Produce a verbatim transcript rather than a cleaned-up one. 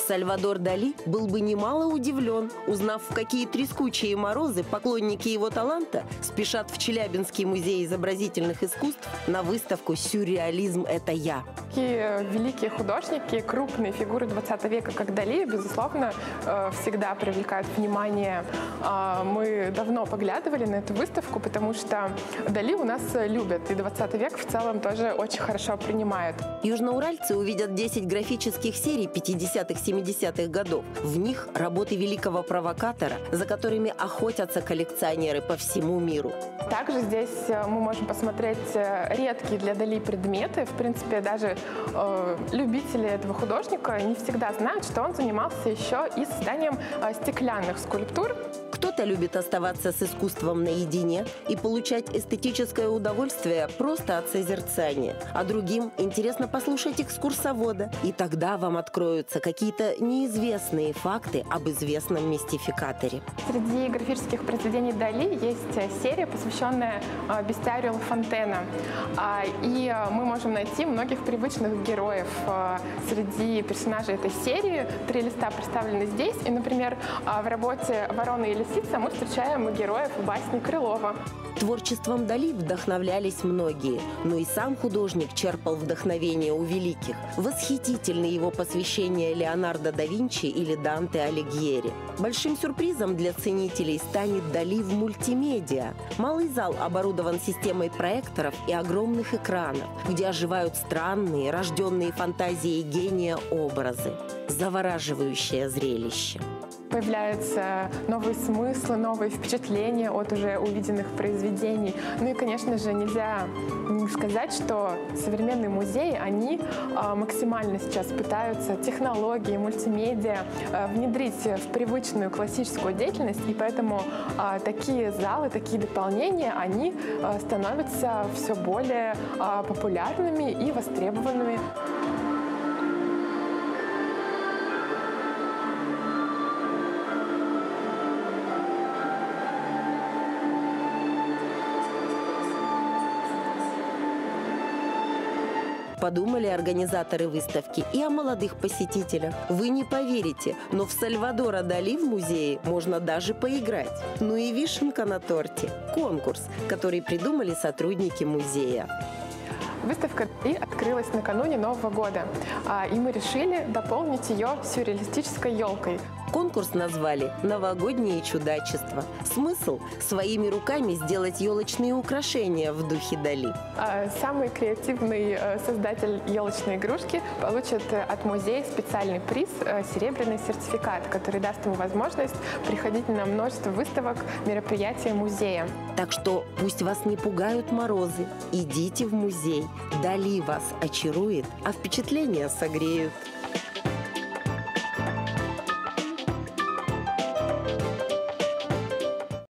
Сальвадор Дали был бы немало удивлен, узнав, в какие трескучие морозы поклонники его таланта спешат в Челябинский музей изобразительных искусств на выставку «Сюрреализм – это я». Такие великие художники, крупные фигуры двадцатого века, как Дали, безусловно, всегда привлекают внимание. Мы давно поглядывали на эту выставку, потому что Дали у нас любят, и двадцатый век в целом тоже очень хорошо принимают. Южноуральцы увидят десять графических серий пятидесятых-семидесятых годов. В них работы великого провокатора, за которыми охотятся коллекционеры по всему миру. Также здесь мы можем посмотреть редкие для Дали предметы. В принципе, даже э, любители этого художника не всегда знают, что он занимался еще и созданием э, стеклянных скульптур. Кто-то любит оставаться с искусством наедине и получать эстетическое удовольствие просто от созерцания, а другим интересно послушать экскурсовода, и тогда вам откроются какие-то неизвестные факты об известном мистификаторе. Среди графических произведений Дали есть серия, посвященная бестиарию Ла Фонтена, и мы можем найти многих привычных героев среди персонажей этой серии. Три листа представлены здесь, и, например, в работе «Ворона и лисица» мы встречаем героев басни Крылова. Творчеством Дали вдохновлялись многие, но и сам художник черпал вдохновение у великих. Восхитительны его посвящения Леонардо да Винчи или Данте Алигьери. Большим сюрпризом для ценителей станет Дали в мультимедиа. Малый зал оборудован системой проекторов и огромных экранов, где оживают странные, рожденные фантазией гения образы. Завораживающее зрелище. Появляются новые смыслы, новые впечатления от уже увиденных произведений. Ну и, конечно же, нельзя не сказать, что современные музеи, они максимально сейчас пытаются технологии, мультимедиа внедрить в привычную классическую деятельность, и поэтому такие залы, такие дополнения, они становятся все более популярными и востребованными. Подумали организаторы выставки и о молодых посетителях. Вы не поверите, но в Сальвадора Дали в музее можно даже поиграть. Ну и вишенка на торте – конкурс, который придумали сотрудники музея. Выставка открылась накануне Нового года, и мы решили дополнить ее сюрреалистической елкой. Конкурс назвали «Новогодние чудачества». Смысл – своими руками сделать елочные украшения в духе Дали. Самый креативный создатель елочной игрушки получит от музея специальный приз – серебряный сертификат, который даст ему возможность приходить на множество выставок, мероприятий музея. Так что пусть вас не пугают морозы. Идите в музей. Дали вас очарует, а впечатления согреют.